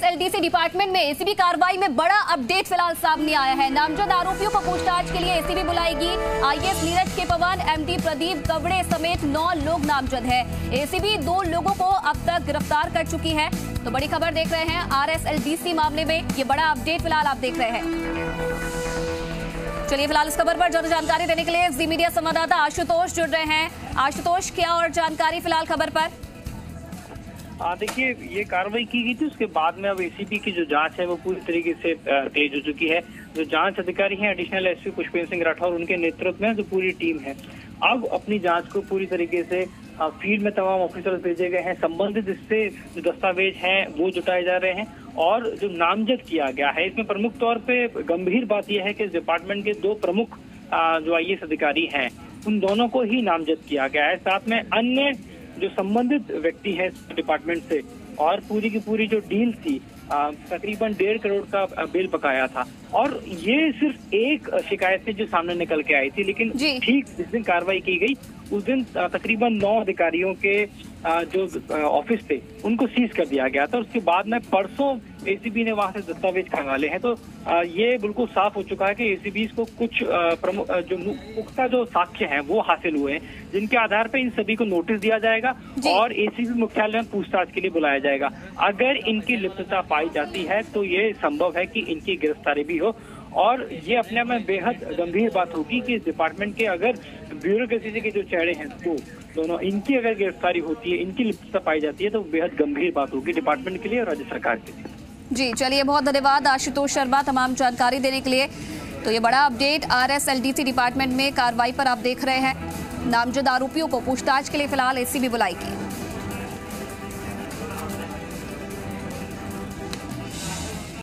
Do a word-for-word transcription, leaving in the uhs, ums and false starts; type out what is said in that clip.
RSLDC department में ACB कार्रवाई में बड़ा अपडेट फिलहाल सामने आया है। नामजद आरोपियों को पूछताछ के लिए एसीबी बुलाएगी। आईएएस नीरज के पवन, एमडी प्रदीप कवड़े समेत नौ लोग नामजद है। एसीबी दो लोगों को अब तक गिरफ्तार कर चुकी है। तो बड़ी खबर देख रहे हैं आरएसएलडीसी मामले में, ये बड़ा अपडेट फिलहाल आप देख रहे हैं। चलिए फिलहाल इस खबर पर ज्यादा जानकारी देने के लिए जी मीडिया संवाददाता आशुतोष जुड़ रहे हैं। आशुतोष, क्या और जानकारी फिलहाल खबर पर? देखिए, ये कार्रवाई की गई थी, उसके बाद में अब एसीबी की जो जांच है वो पूरी तरीके से तेज हो चुकी है। जो जांच अधिकारी हैं एडिशनल एसपी पुष्पेंद्र सिंह राठौर, उनके नेतृत्व में जो पूरी टीम है अब अपनी जांच को पूरी तरीके से फील्ड में तमाम ऑफिसर्स भेजे गए हैं। संबंधित इससे जो दस्तावेज हैं वो जुटाए जा रहे हैं और जो नामजद किया गया है इसमें प्रमुख तौर पे गंभीर बात यह है कि इस डिपार्टमेंट के दो प्रमुख जो आईएएस अधिकारी हैं उन दोनों को ही नामजद किया गया है। साथ में अन्य जो संबंधित व्यक्ति है डिपार्टमेंट से और पूरी की पूरी जो डील थी तकरीबन डेढ़ करोड़ का बिल बकाया था। और ये सिर्फ एक शिकायत थी जो सामने निकल के आई थी, लेकिन ठीक जिस दिन कार्रवाई की गई उस दिन तकरीबन नौ अधिकारियों के जो ऑफिस थे उनको सीज कर दिया गया था। उसके बाद में परसों एसीबी ने वहां से दस्तावेज खंगाले हैं। तो ये बिल्कुल साफ हो चुका है कि एसीबी को कुछ प्रमुख जो पुख्ता जो साक्ष्य हैं वो हासिल हुए हैं, जिनके आधार पर इन सभी को नोटिस दिया जाएगा और एसीबी मुख्यालय में पूछताछ के लिए बुलाया जाएगा। अगर इनकी लिप्तता पाई जाती है तो ये संभव है कि इनकी गिरफ्तारी भी हो। और ये अपने में बेहद गंभीर बात होगी कि इस डिपार्टमेंट के अगर ब्यूरोक्रेसी के जो चेहरे हैं वो दोनों, इनकी अगर गिरफ्तारी होती है, इनकी लिप्तता पाई जाती है तो बेहद गंभीर बात होगी डिपार्टमेंट के लिए और राज्य सरकार के लिए। जी चलिए, बहुत धन्यवाद आशुतोष शर्मा तमाम जानकारी देने के लिए। तो ये बड़ा अपडेट आरएसएलडीसी डिपार्टमेंट में कार्रवाई पर आप देख रहे हैं। नामजद आरोपियों को पूछताछ के लिए फिलहाल एसीबी बुलाएगी।